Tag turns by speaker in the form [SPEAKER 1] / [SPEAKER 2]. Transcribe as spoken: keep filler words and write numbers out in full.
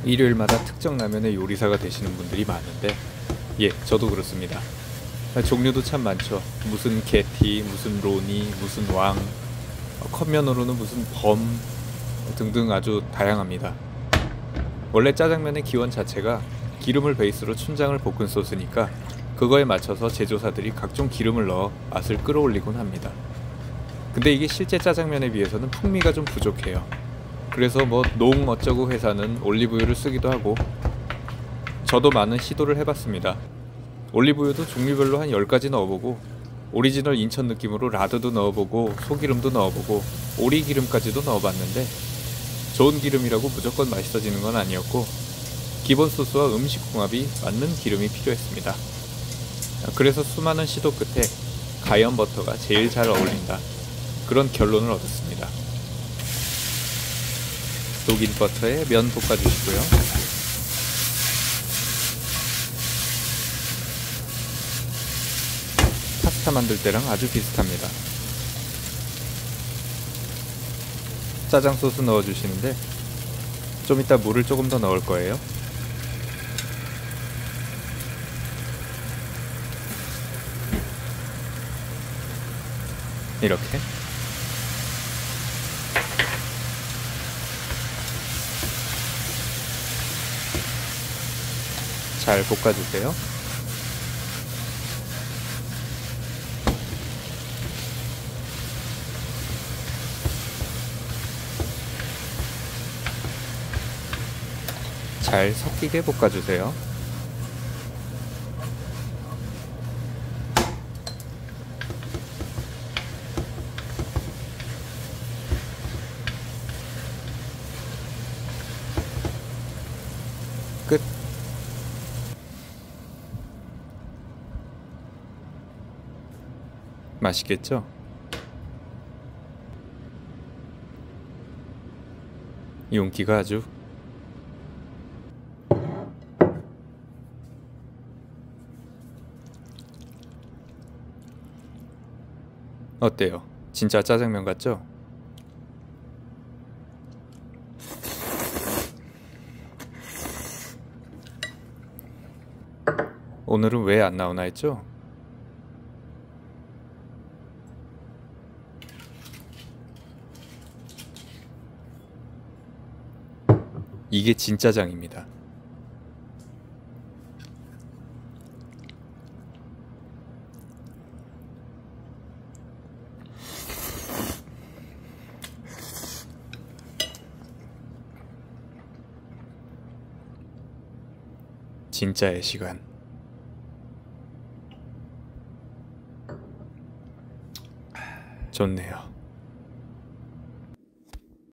[SPEAKER 1] 일요일마다 특정 라면의 요리사가 되시는 분들이 많은데, 예, 저도 그렇습니다. 종류도 참 많죠. 무슨 게티, 무슨 로니, 무슨 왕, 어, 컵면으로는 무슨 범 등등 아주 다양합니다. 원래 짜장면의 기원 자체가 기름을 베이스로 춘장을 볶은 소스니까 그거에 맞춰서 제조사들이 각종 기름을 넣어 맛을 끌어올리곤 합니다. 근데 이게 실제 짜장면에 비해서는 풍미가 좀 부족해요. 그래서 뭐 농 어쩌고 회사는 올리브유를 쓰기도 하고, 저도 많은 시도를 해봤습니다. 올리브유도 종류별로 한 열 가지 넣어보고, 오리지널 인천 느낌으로 라드도 넣어보고, 소기름도 넣어보고, 오리기름까지도 넣어봤는데 좋은 기름이라고 무조건 맛있어지는 건 아니었고, 기본 소스와 음식 궁합이 맞는 기름이 필요했습니다. 그래서 수많은 시도 끝에 가염 버터가 제일 잘 어울린다, 그런 결론을 얻었습니다. 녹인 버터에 면 볶아주시고요. 파스타 만들 때랑 아주 비슷합니다. 짜장 소스 넣어주시는데 좀 이따 물을 조금 더 넣을 거예요. 이렇게 잘 볶아주세요. 잘 섞이게 볶아주세요. 끝. 맛있겠죠? 윤기가 아주. 어때요? 진짜 짜장면 같죠? 오늘은 왜 안 나오나 했죠? 이게 진짜장입니다. 진짜의 시간. 좋네요.